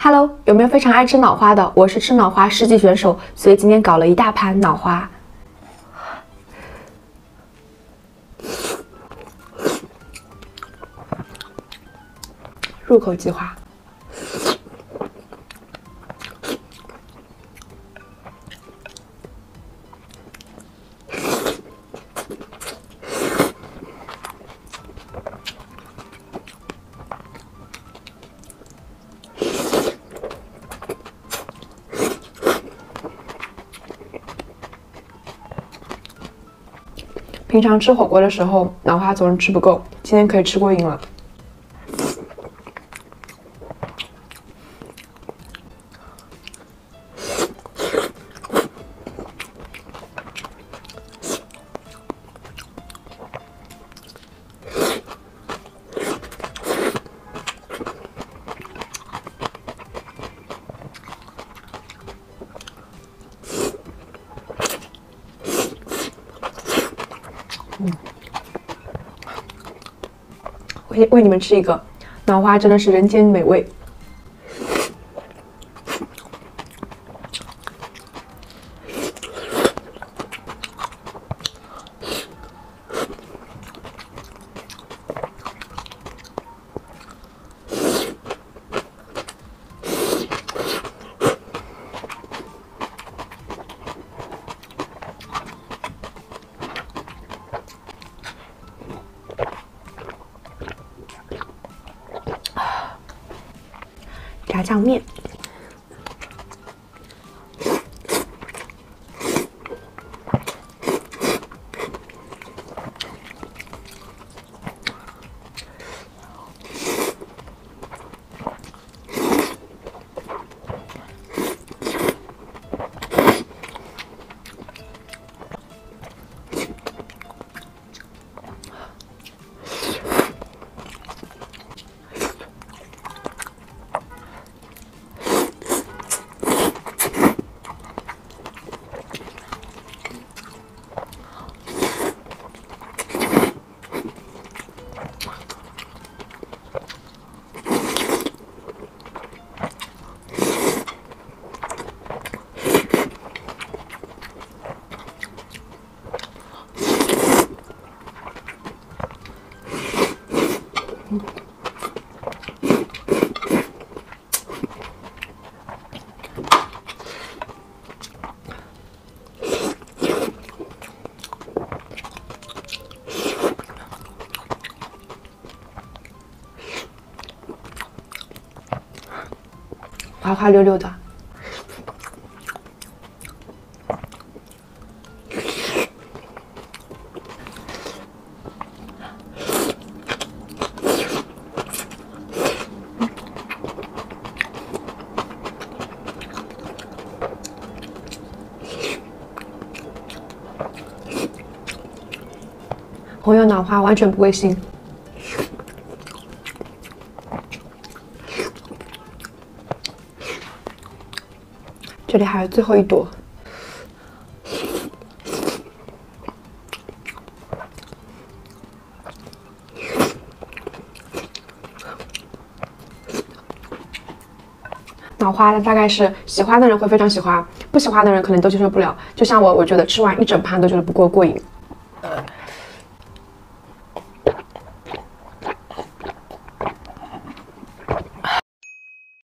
Hello， 有没有非常爱吃脑花的？我是吃脑花世纪选手，所以今天搞了一大盘脑花。入口即化。平常吃火锅的时候，脑花总是吃不够，今天可以吃过瘾了。为你们吃一个，脑花真的是人间美味。炸酱面，滑滑溜溜的。红油脑花完全不会腥。这里还有最后一朵。脑花大概是喜欢的人会非常喜欢，不喜欢的人可能都接受不了。就像我觉得吃完一整盘都觉得不够过瘾。